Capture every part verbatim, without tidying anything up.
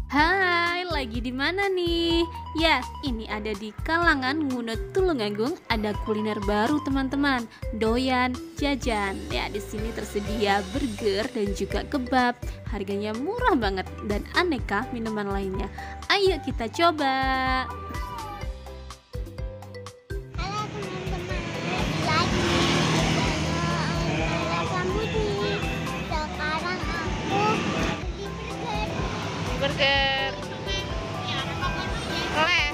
Hai, lagi di mana nih? Ya, ini ada di Kalangan Ngunut Tulungagung. Ada kuliner baru teman-teman. Doyan jajan. Ya, di sini tersedia burger dan juga kebab. Harganya murah banget dan aneka minuman lainnya. Ayo kita coba. Halo teman-teman, lagi bersama Aura Sambudi. Sekarang aku beli burger. Burger. Oleh.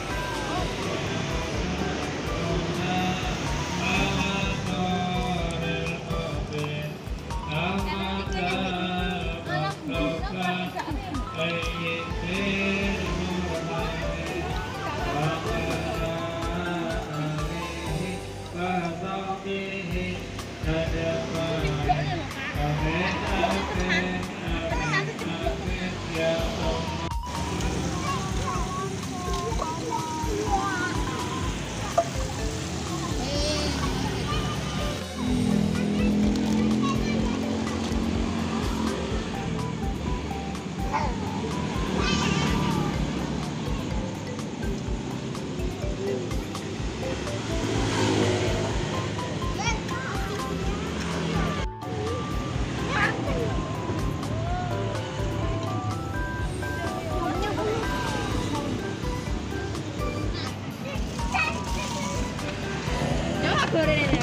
Goreng ini.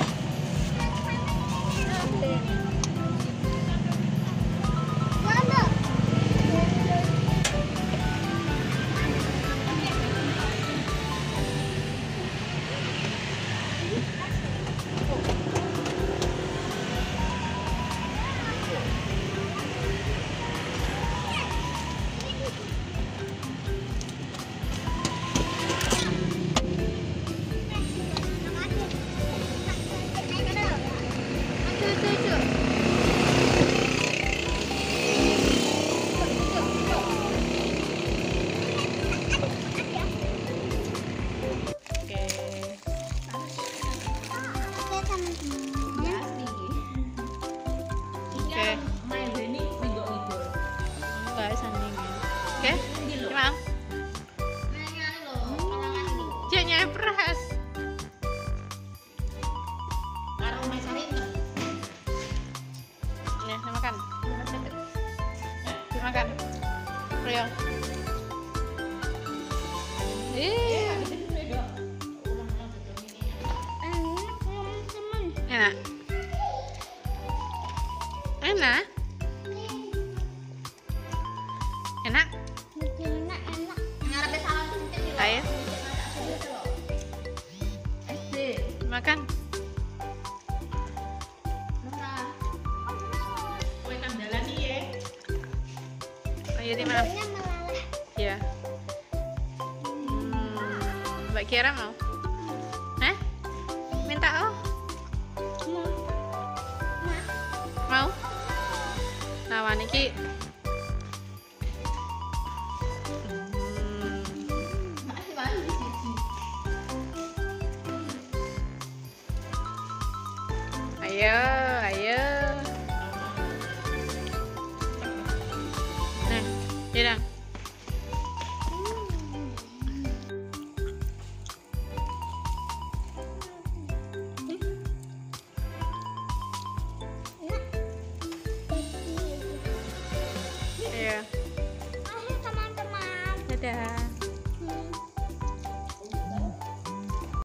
Oke, gimana? Jangan peras. Ya, makan. Makan. Rio. Eh. Enak. Enak. Enak. Enak, enak. Ayo. Makan. Ayo di mana? Burgernya melalah. Ya. Hmm, Mbak Kiara mau? Hah? Minta oh? Mau. Nah, Mau? Nah, niki. Ayo, ayo. Nah, ya